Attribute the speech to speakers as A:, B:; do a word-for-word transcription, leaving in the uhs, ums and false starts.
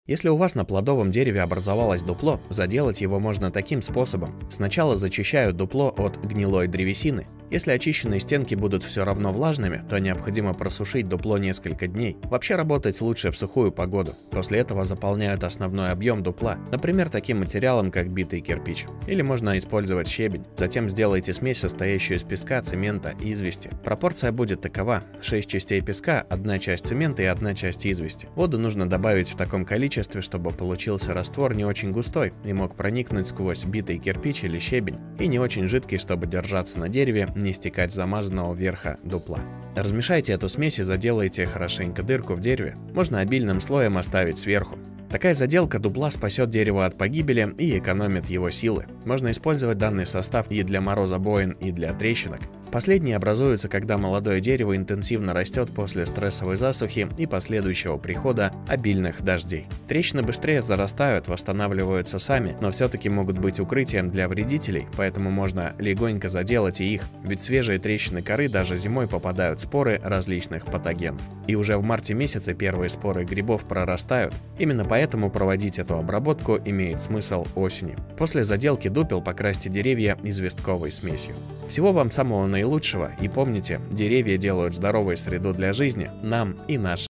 A: Если у вас на плодовом дереве образовалось дупло, заделать его можно таким способом. Сначала зачищают дупло от гнилой древесины. Если очищенные стенки будут все равно влажными, то необходимо просушить дупло несколько дней. Вообще работать лучше в сухую погоду. После этого заполняют основной объем дупла, например, таким материалом, как битый кирпич. Или можно использовать щебень. Затем сделайте смесь, состоящую из песка, цемента и извести. Пропорция будет такова: шесть частей песка, одна часть цемента и одна часть извести. Воду нужно добавить в таком количестве, чтобы получился раствор не очень густой и мог проникнуть сквозь битый кирпич или щебень, и не очень жидкий, чтобы держаться на дереве, не стекать с замазанного верха дупла. Размешайте эту смесь и заделайте хорошенько дырку в дереве. Можно обильным слоем оставить сверху. Такая заделка дупла спасет дерево от погибели и экономит его силы. Можно использовать данный состав и для морозобоин, и для трещинок. Последние образуются, когда молодое дерево интенсивно растет после стрессовой засухи и последующего прихода обильных дождей. Трещины быстрее зарастают, восстанавливаются сами, но все-таки могут быть укрытием для вредителей, поэтому можно легонько заделать и их, ведь свежие трещины коры даже зимой попадают споры различных патогенов. И уже в марте месяце первые споры грибов прорастают. Именно поэтому проводить эту обработку имеет смысл осенью. После заделки дупел покрасьте деревья известковой смесью. Всего вам самого наилучшего, и помните, деревья делают здоровой среду для жизни нам и нашим.